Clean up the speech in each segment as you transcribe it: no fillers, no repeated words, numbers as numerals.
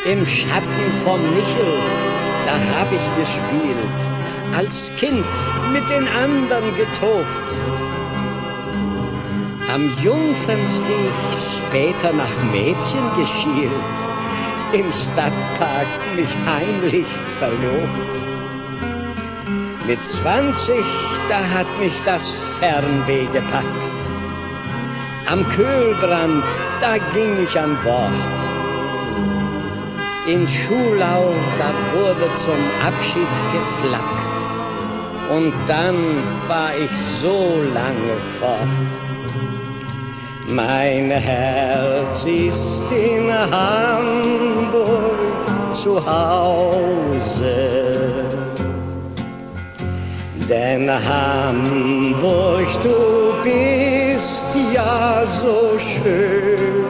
Im Schatten vom Michel, da hab ich gespielt, als Kind mit den anderen getobt. Am Jungfernsteg später nach Mädchen geschielt, im Stadtpark mich heimlich verlobt. Mit 20, da hat mich das Fernweh gepackt. Am Köhlbrand, da ging ich an Bord. In Schulau, da wurde zum Abschied geflaggt. Und dann war ich so lange fort. Mein Herz ist in Hamburg zu Hause. Denn Hamburg, du bist ja so schön.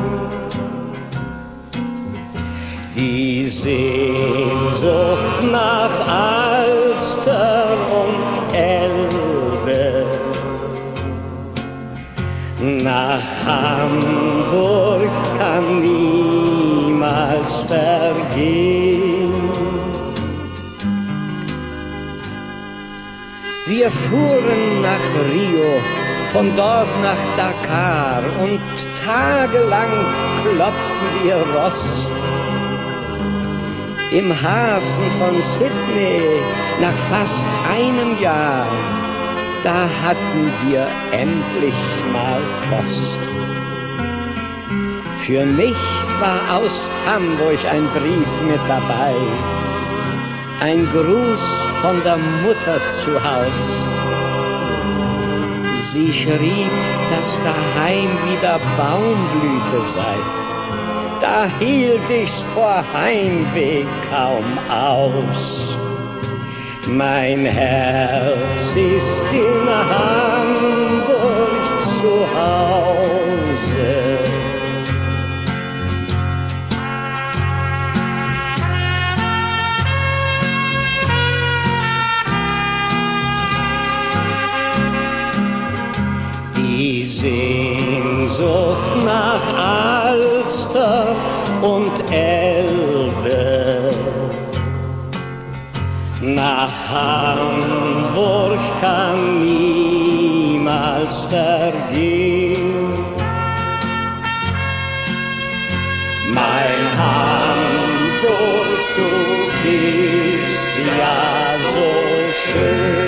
Die Sehnsucht nach Alster und Elbe, nach Hamburg kann niemals vergehen. Wir fuhren nach Rio, von dort nach Dakar und tagelang klopften wir Rost. Im Hafen von Sydney, nach fast einem Jahr, da hatten wir endlich mal Post. Für mich war aus Hamburg ein Brief mit dabei, ein Gruß von der Mutter zu Haus. Sie schrieb, dass daheim wieder Baumblüte sei. Da hielt ich's vor Heimweh kaum aus. Mein Herz ist in Hamburg zu Hause. Die Sehnsucht nach Alster und Elbe, nach Hamburg kann niemals vergehen. Mein Hamburg, du bist ja so schön.